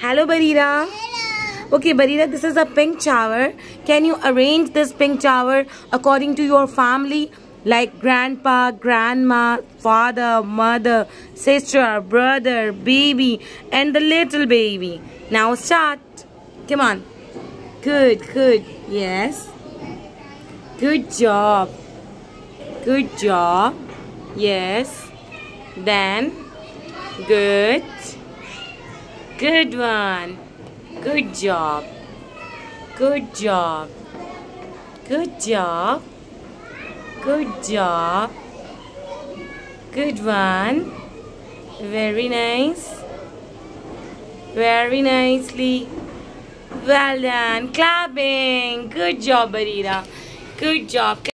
Hello, Barira. Hello. Okay, Barira, this is a pink shower. Can you arrange this pink shower according to your family? Like grandpa, grandma, father, mother, sister, brother, baby, and the little baby. Now start. Come on. Good, good. Yes. Good job. Good job. Yes. Then. Good. Good one. Good job. Good job. Good job. Good job. Good one. Very nice. Very nicely. Well done. Clapping. Good job, Barira. Good job.